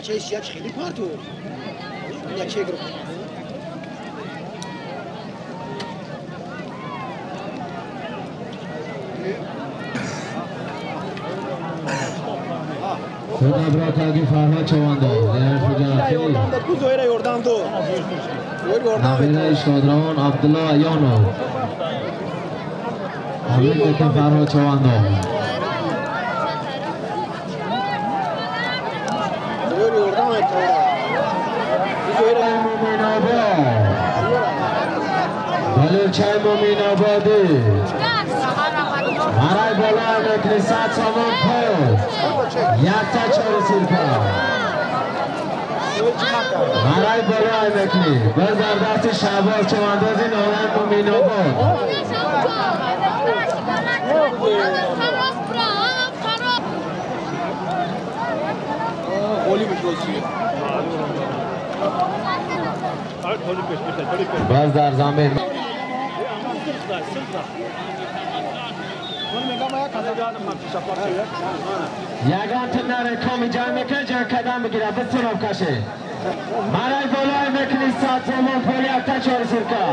بچه سیاج خیلی پارتو یک چه گروه خدا براتاگی فرهاد چوانده یوردان دو نبیره شادروان عبدالله ایانو حمید بکن فرهاد چوانده مومین آباد بلوچه مومین آبادی برای بالا مکلیسات سامان پول یک تا چهار سیرکا برای بالا مکلی بزردست شعباز چواندازی نامن مومین آباد باز در زمین یگان تنره کامی جای میکن جای کدام بگیره بستراب کشه برای بالای مکنی سات زمان پولی اکتا چهار سرکا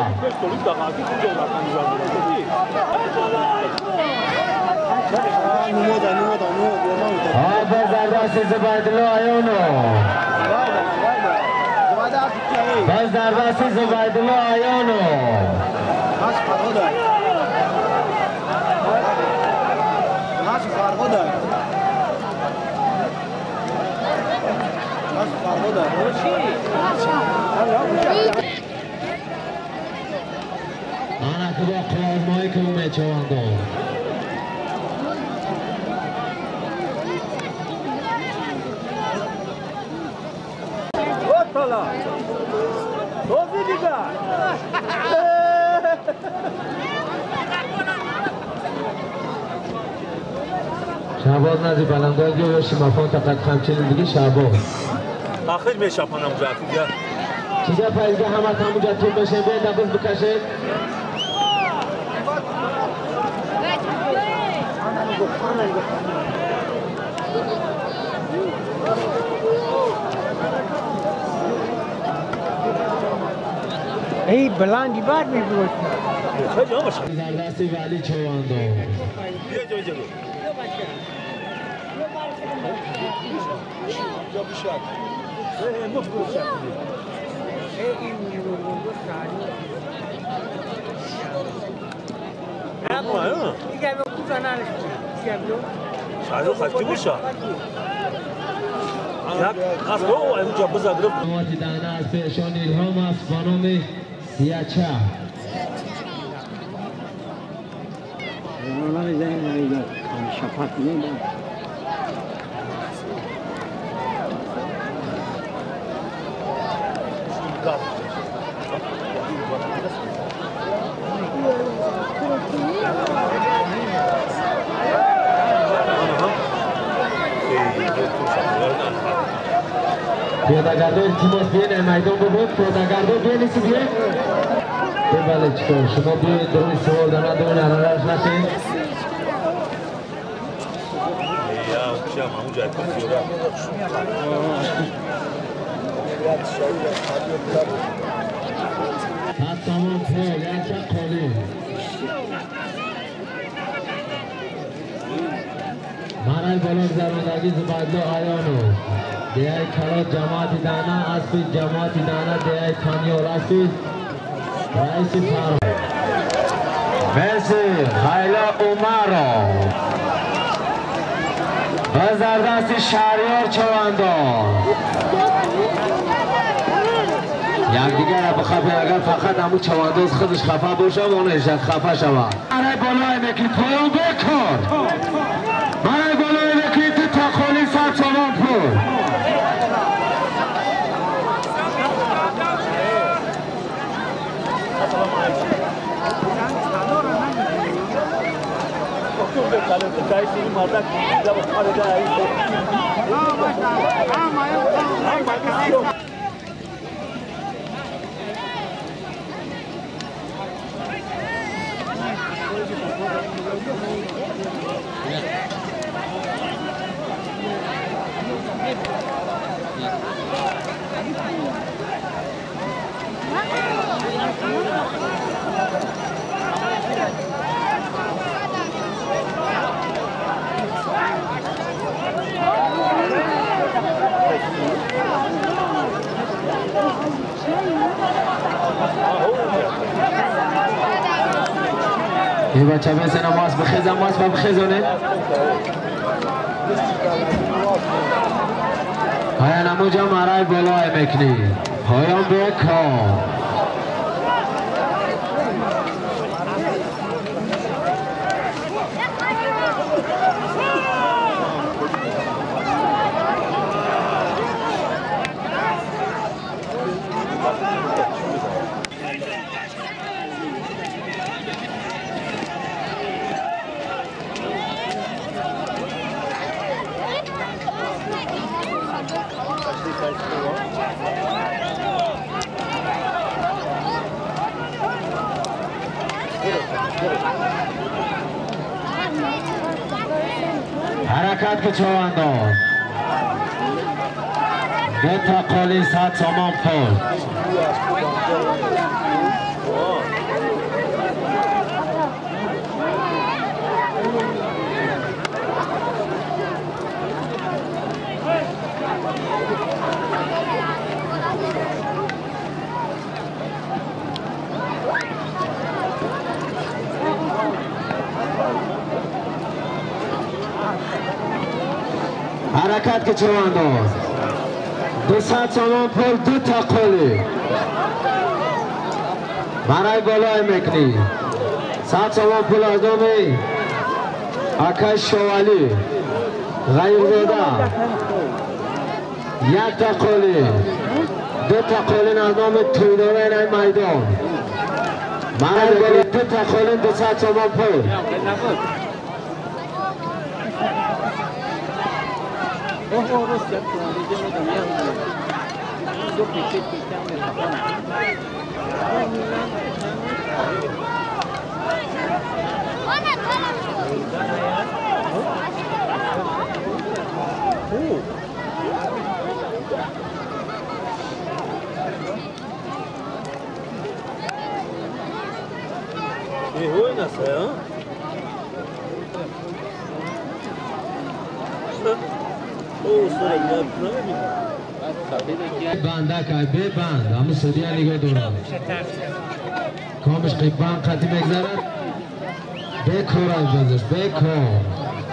بزردست زبایدلو ایونو بزردست زبایدلو ایونو آنها که با قرمایی که اومه چواندو Hoppala! Dozi diga! شعباز نزی بلندگی و شمافان تقیق همچنین دیگه شعباز آخر میشه پنام جاتیگه چیزا پایزگه همه تامونجا طول بشه به دبوز بکشه ای بلندی بعد میبروش خیلی هم باشه زردستی ولی چواندو بیا جلو جلو شاید خستی باشه از تو اینجا بزرگ جماعتی دانه از پیشان الهام است بانام سیاچه پیاده‌گردان التماس بیاین میدان بود پیاده‌گردان بیاین ایسی بیاین بله چطور شما بیاید درون سوال دانه درون حرارت نشین یا کشم همون جای کنسیورا پس تمام پول یک شب خالی مرای بالا زراندگی زبادلو آیانو دیای کلات جماعتی دانه اسبی جماعتی دانه دیای تانیو راستی رئیسی فارو مرسی خیلا اومارو بزردستی شهریار چواندان یک دیگر را بخواه اگر فقط همون چوانداز خودش خفه باشه اونش خفه شود مرای بالای مکی پول بکن مرای بالای مکی تو تا خالی سر چوان پول این بچه بزنه ماس بخیزم ماس با بخیزونه های نموجا مرای بالای میکنی پایان بکن حرکت که چوانداز دو تا قالی 100 تومان پول حرکت که چوانداز 200 تومان پول دو تا قالی برای بالای میکنی 100 تومان پول از نام آکاش شوالی غیر زاده یک تا قالی دو تا قالی از نام تویداره این میدان برای بالای دو تا قالی 200 تومان پول بنده که ببند همون سودی ها نگاه دورم کامش قیبان قطی بگذارد بکور از بزش بکور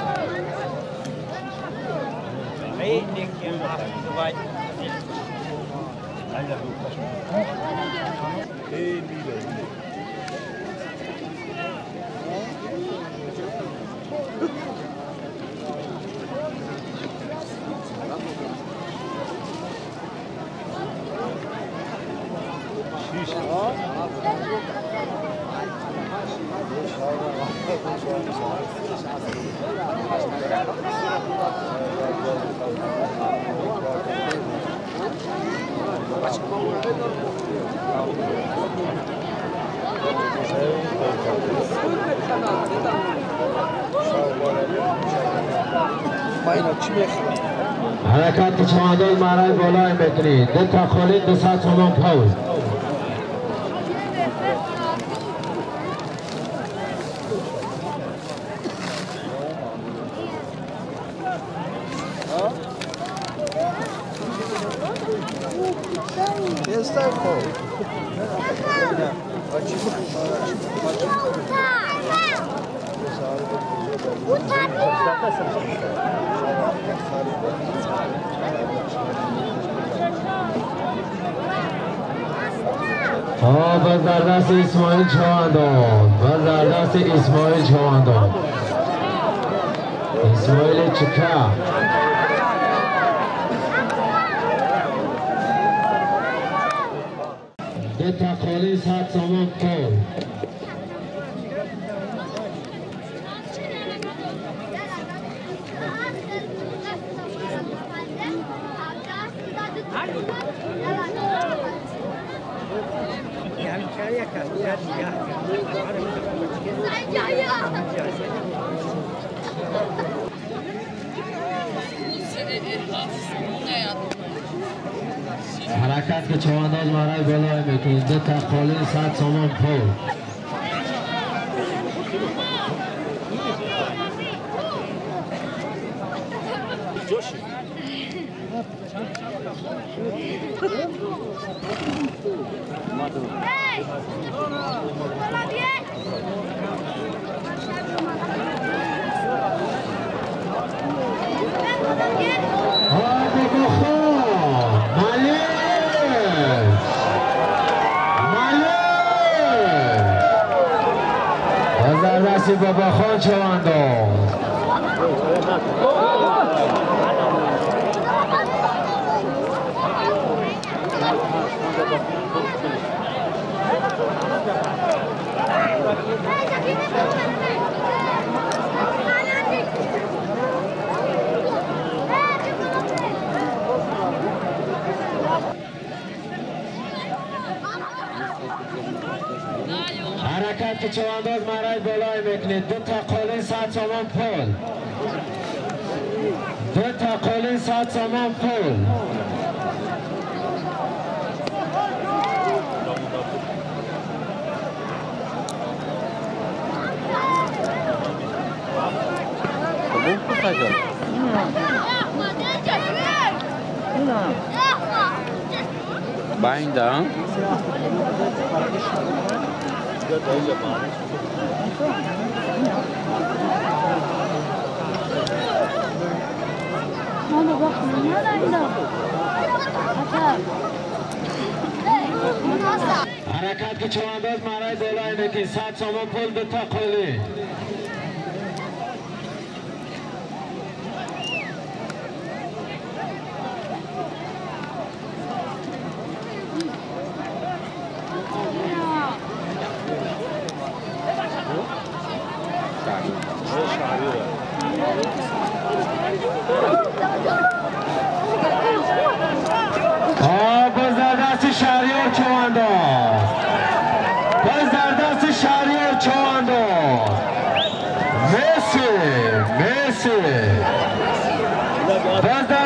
حرکت که چوانداز مرای بالای میکنی دو تا خالی 200 تومان پول با زردست اسماعیل چوانداز با زردست اسماعیل چوانداز اسماعیل چکا دو تا خالی 100 تومان پول حرکت که چوانداز مرای بالای میکنید دو تا خالی 100 تومان پول Hey! بابا خان چوانداز حرکت که چوانداز مرای بالای میکنید. دو تا قالین 100 تومان پول. دو تا قالین 100 تومان پول. Buying down. حرکت که چوانداز مرای بالای میکنید. 100 تومان پول. دو تا قالین. باز در دست شهریار چوانداز. باز در دست شهریار چوانداز. مسی باز